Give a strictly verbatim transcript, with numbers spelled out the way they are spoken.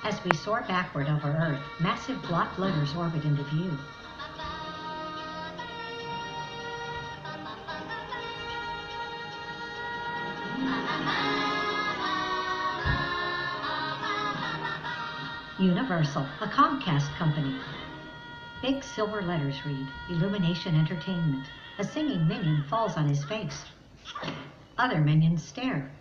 As we soar backward over Earth, massive block floaters orbit into view. Universal, a Comcast company. Big silver letters read, Illumination Entertainment. A singing minion falls on his face. Other minions stare.